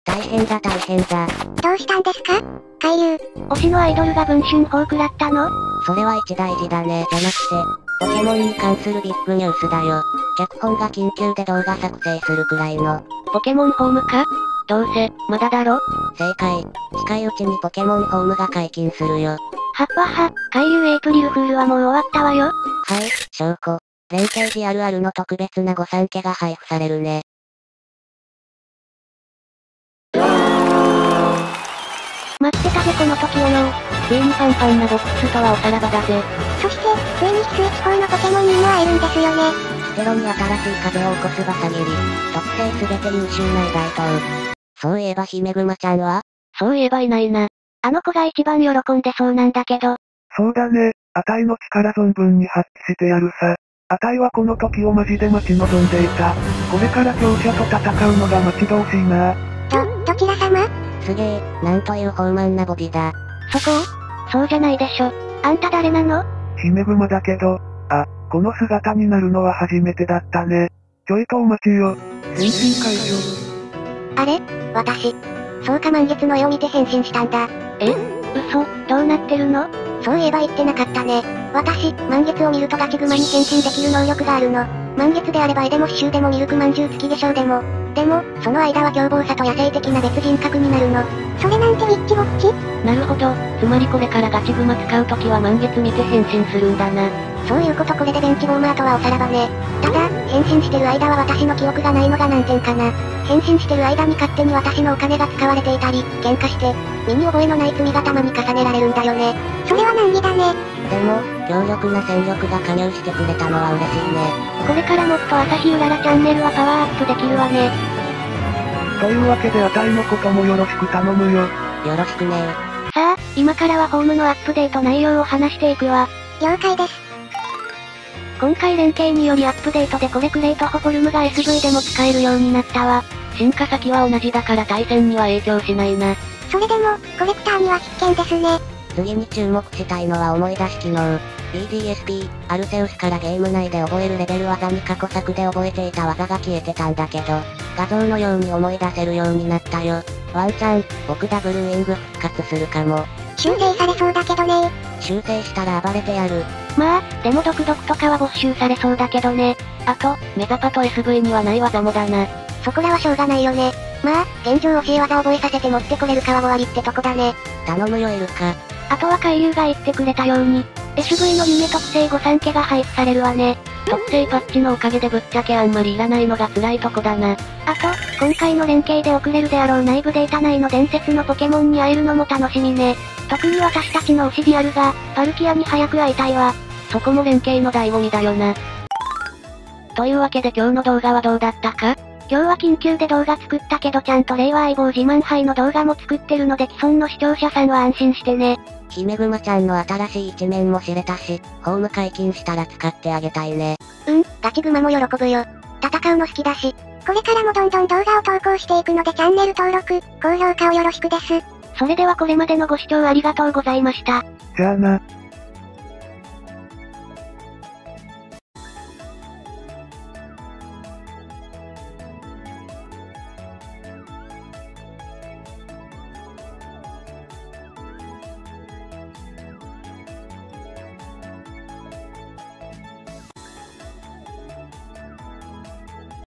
大変だ大変だ。 どうしたんですか海流。 推しのアイドルが文春砲食らったの？ それは一大事だね、じゃなくて、ポケモンに関するビッグニュースだよ。脚本が緊急で動画作成するくらいの。 ポケモンホームか？どうせ、まだだろ？ 正解。近いうちにポケモンホームが解禁するよ。 はっはは、海流エイプリルフールはもう終わったわよ。 はい、証拠。連携時あるあるの特別な御三家が配布されるね。 待ってたぜこの時をよ。ついにパンパンなボックスとはおさらばだぜ。 そして、ついにスイッチ4のポケモンにも会えるんですよね。 ステロに新しい風を起こすバサギリ。特性すべて優秀な大東。そういえば姫グマちゃんは？ そういえばいないな。あの子が一番喜んでそうなんだけど。 そうだね、あたいの力存分に発揮してやるさ。あたいはこの時をマジで待ち望んでいた。これから強者と戦うのが待ち遠しいな。 どちら様？ すげえ、なんという豊満なボディだ。 そこを？そうじゃないでしょ。あんた誰なの？ 姫グマだけど、この姿になるのは初めてだったね。ちょいとお待ちよ。変身解除。 あれ？私。そうか満月の絵を見て変身したんだ。 え？嘘、どうなってるの？ そういえば言ってなかったね。私、満月を見るとガチグマに変身できる能力があるの。満月であれば絵でも刺繍でもミルクまんじゅう月化粧でも。でも、その間は凶暴さと野生的な別人格になるの。それなんてウィッチウォッチ？ なるほど、つまりこれからガチグマ使うときは満月見て変身するんだな。 そういうことこれでベンチウォーマーとはおさらばね。ただ、変身してる間は私の記憶がないのが難点かな。変身してる間に勝手に私のお金が使われていたり、喧嘩して、身に覚えのない罪がたまに重ねられるんだよね。それは難儀だね。 でも、強力な戦力が加入してくれたのは嬉しいね。 これからもっと朝日うららチャンネルはパワーアップできるわね。 というわけであたいのこともよろしく頼むよ。 よろしくねさあ、今からはホームのアップデート内容を話していくわ。 了解です。 今回連携によりアップデートでコレクレートホフォルムが SV でも使えるようになったわ。進化先は同じだから対戦には影響しないな。 それでも、コレクターには必見ですね。 次に注目したいのは思い出し機能。BDSP、アルセウスからゲーム内で覚えるレベル技に過去作で覚えていた技が消えてたんだけど、画像のように思い出せるようになったよ。ワンチャン、僕ダブルウィング復活するかも。 修正されそうだけどね。 修正したら暴れてやる。 まあ、でも毒とかは没収されそうだけどね。あと、メザパと SV にはない技もだな。 そこらはしょうがないよね。まあ、現状教え技覚えさせて持ってこれるかは終わりってとこだね。 頼むよイルカ。 あとは海流が言ってくれたように、SV の夢特性御三家が配布されるわね。特性パッチのおかげでぶっちゃけあんまりいらないのが辛いとこだな。あと、今回の連携で送れるであろう内部データ内の伝説のポケモンに会えるのも楽しみね。特に私たちの推しディアルが、パルキアに早く会いたいわ。そこも連携の醍醐味だよな。というわけで今日の動画はどうだったか？今日は緊急で動画作ったけどちゃんと令和相棒自慢杯の動画も作ってるので既存の視聴者さんは安心してね。 姫グマちゃんの新しい一面も知れたし、ホーム解禁したら使ってあげたいね。 ガチグマも喜ぶよ。戦うの好きだし。これからもどんどん動画を投稿していくのでチャンネル登録、高評価をよろしくです。 それではこれまでのご視聴ありがとうございました。 じゃあな。